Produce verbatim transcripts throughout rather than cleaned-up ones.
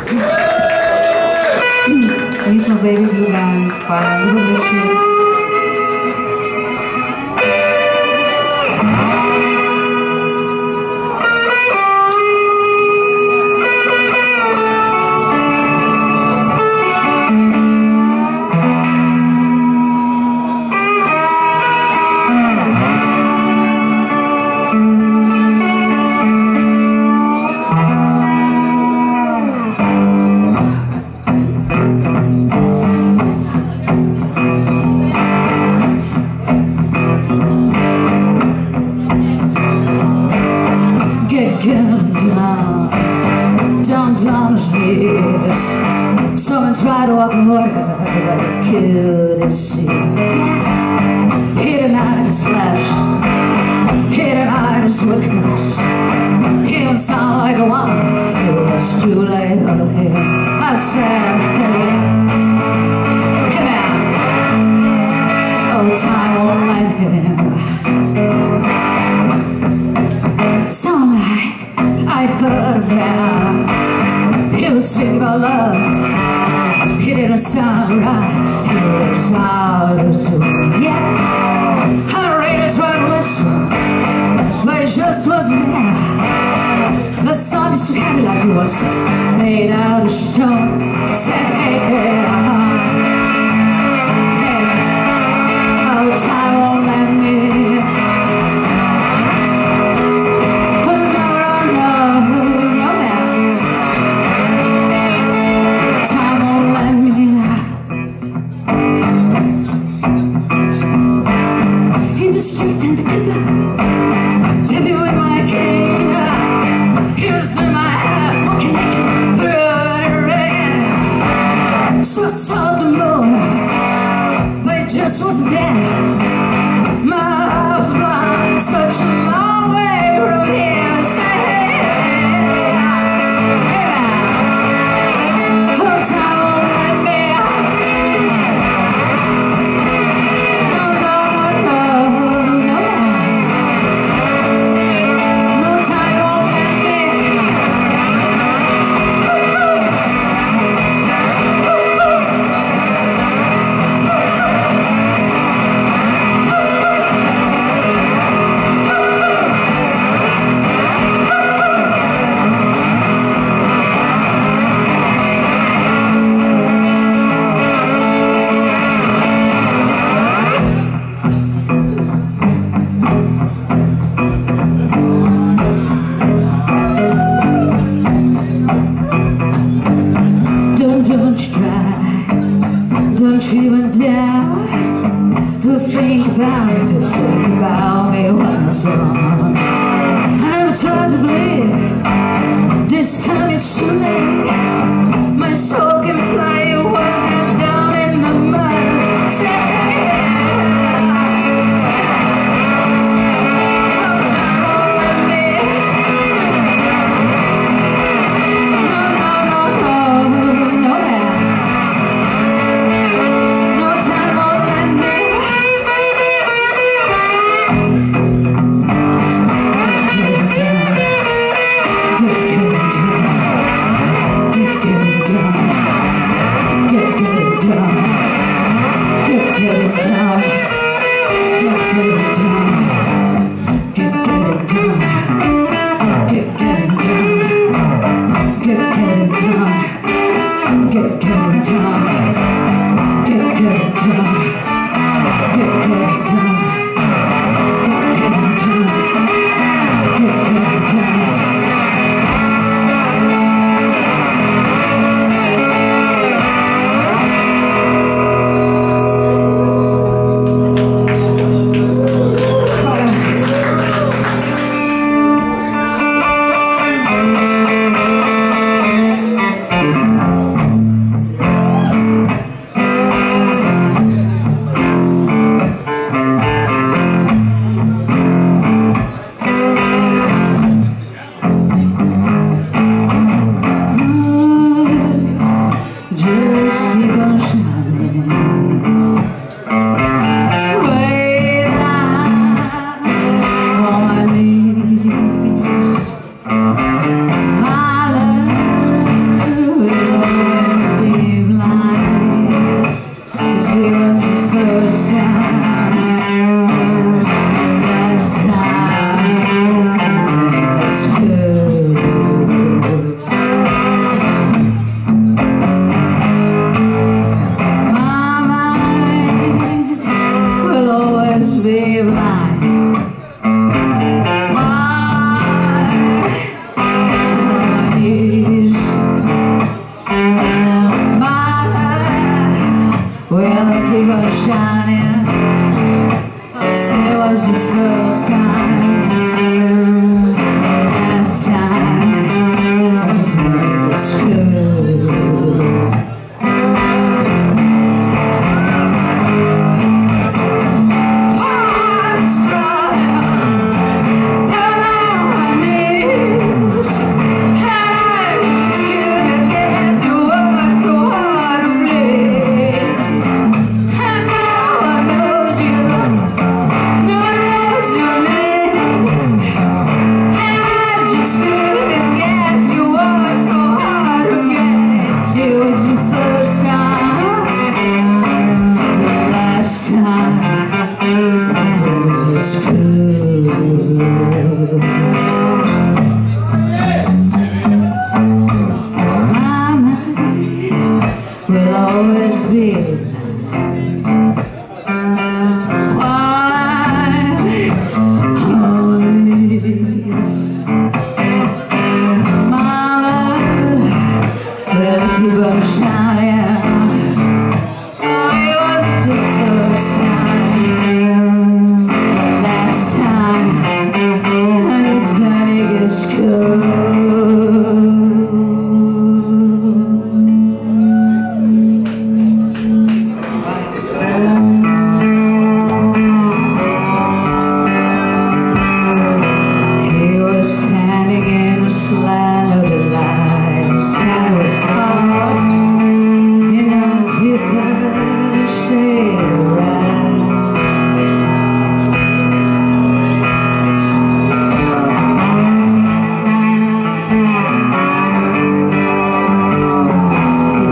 Mi smo Baby Blue Band, hvala, dobro večer. Down, down, down the stairs. Someone tried to walk away, but I couldn't see. He denied his flesh, he denied his weakness. He don't sound like a one, it was too late for him. I said, hey, come out. Oh, time won't let him. Sound like I heard about. He was singing about love. He didn't sound right. He was out of tune. Yeah, I really tried to listen, but it just wasn't there. The song is too heavy, like it was made out of stone. Say, hey, hey, uh-huh. Hey, oh, time won't let me. So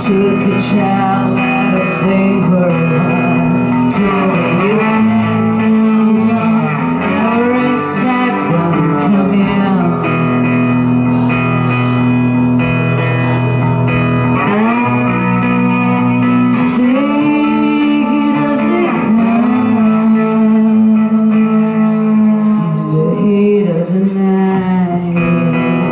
took a child and a favor till you can't come down every second come in. Take it as it comes in the heat of the night.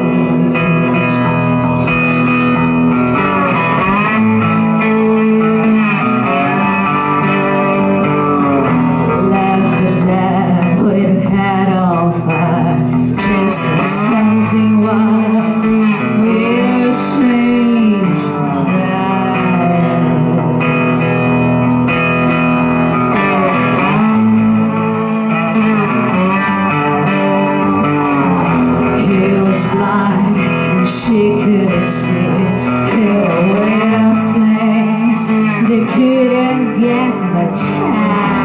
Something wild with a strange desire. He was blind and she couldn't see. Hid away the flame, they couldn't get much higher.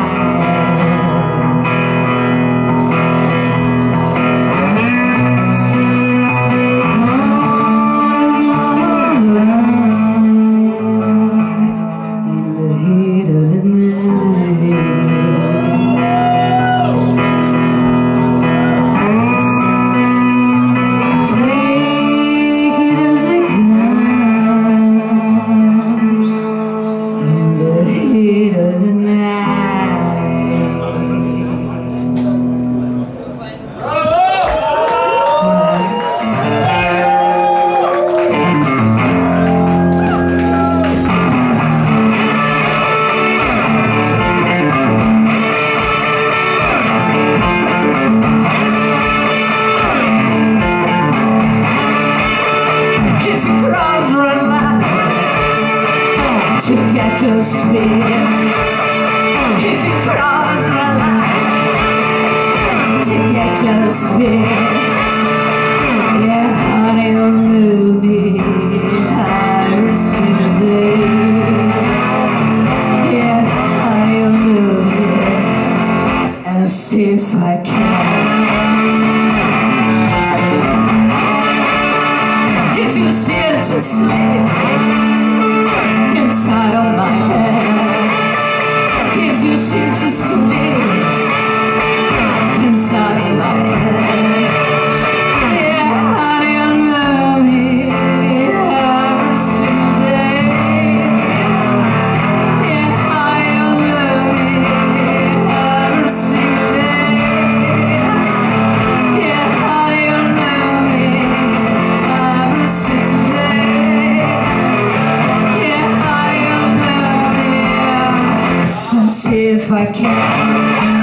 To get close to me, if you cross my line, to get close to me, yeah, honey, you'll move me every single day. Yeah, honey, you'll move me and see if I can. If you see it, just me inside of my head. If you see just to live inside of my head. Yeah, honey, you'll love me every single day. Yeah, honey, you'll love me every single day. Yeah, honey, you'll love me every single day. See if I can.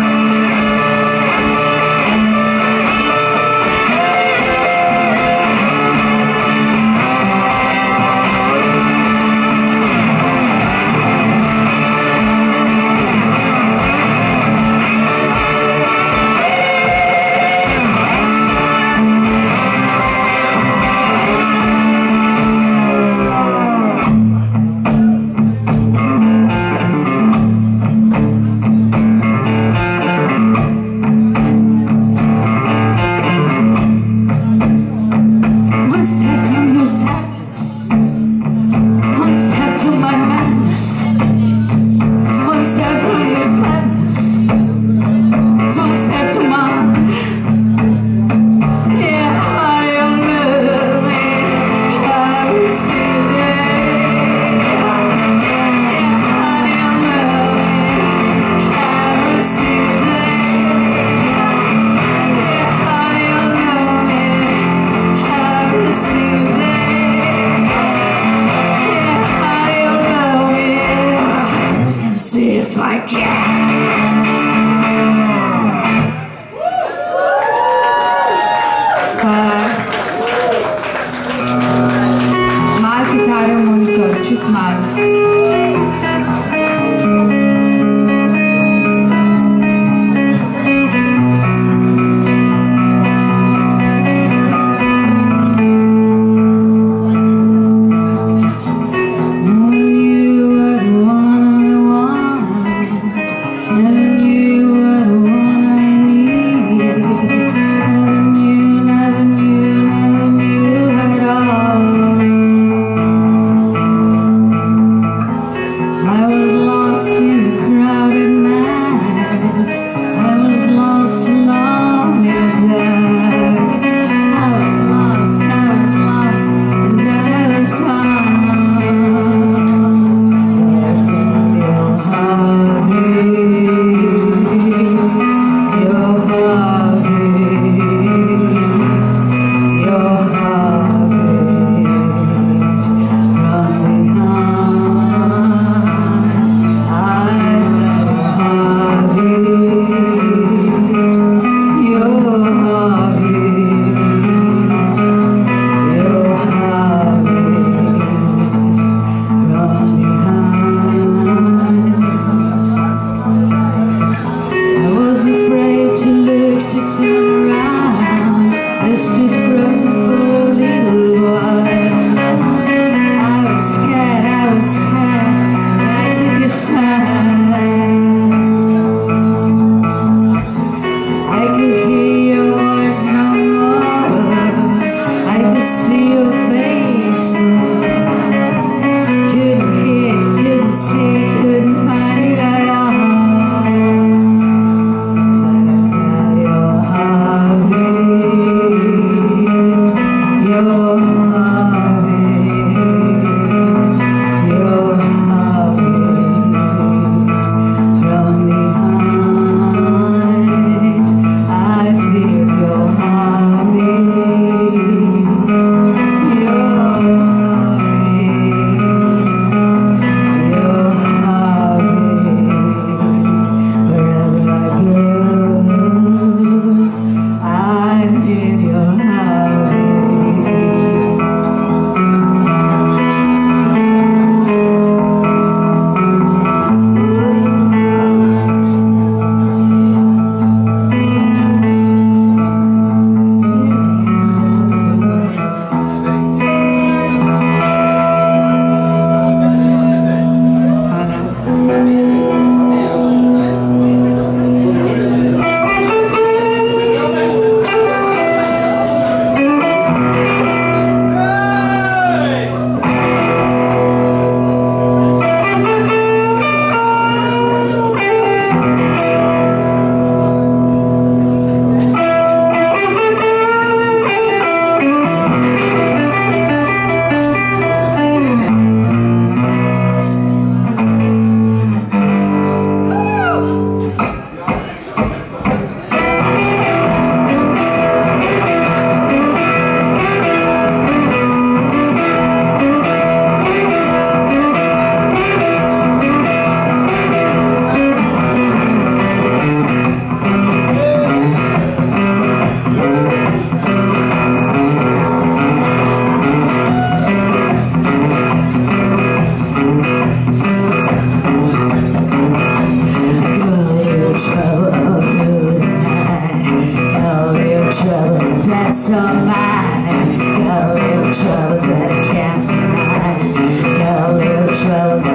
See if I can. Mal chitară în monitor, ce smile.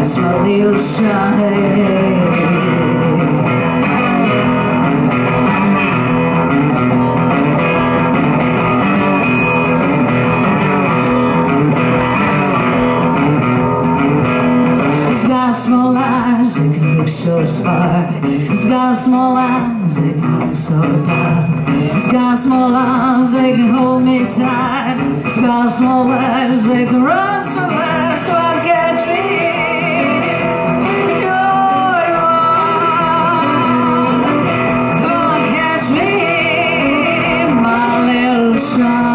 that's my little son. Small eyes, they can look so smart. He's got small eyes, they can look so dark. He's got small eyes, they can hold me tight. He's got small eyes, they can run so fast. Come on, catch me. You're wrong. Come on, catch me, my little son.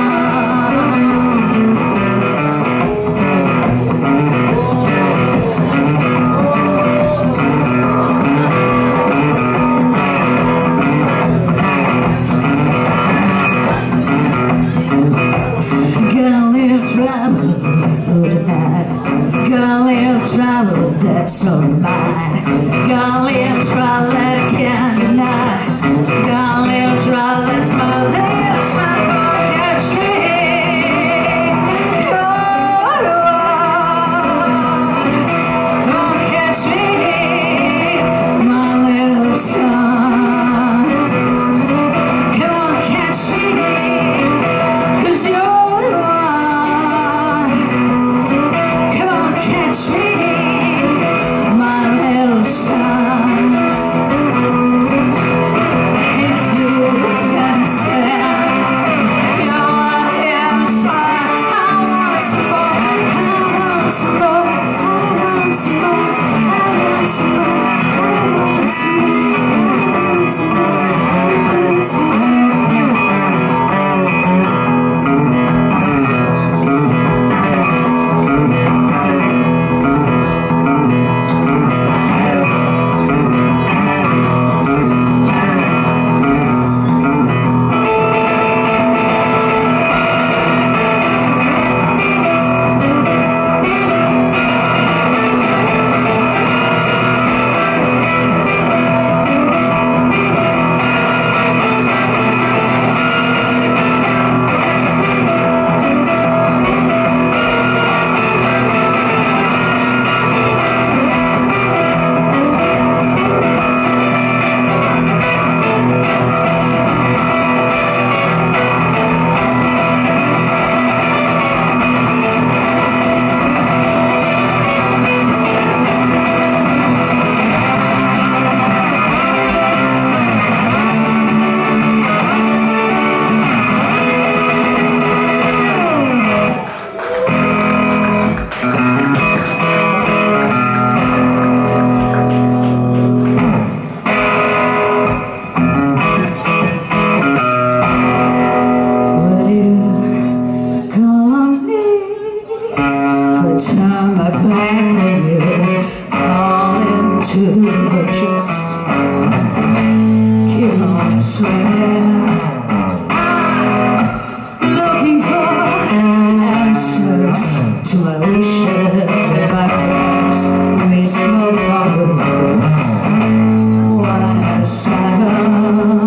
Trouble that's all mine. Got a little trouble that I can't deny. Got a little trouble that's my little son. Come on, catch me. Oh, come on, catch me, my little son. Come on, catch me, 'cause you're the one. Come on, catch me, turn my back on you, fall into the river, just keep on swimming. I'm looking for answers to my wishes and my prayers. We smoke from the woods, one at a time.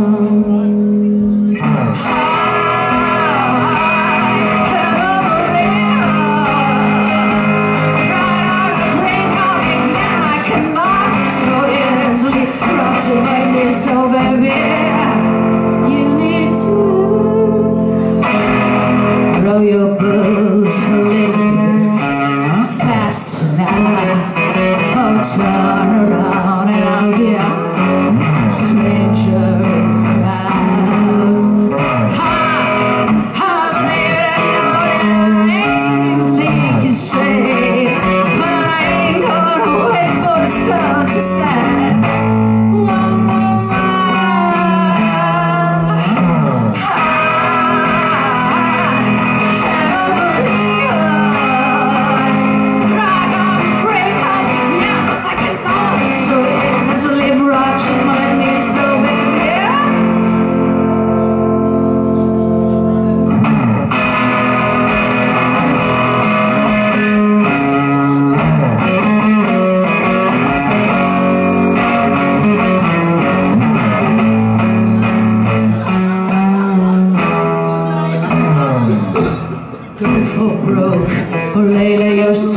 To make me so, baby, you need to row your boat a little bit faster now. Oh, turn around and I'll be a stranger in the crowd. I, I believe that now that I ain't thinking straight, but I ain't gonna wait for the sun to set. Go for broke, or later you're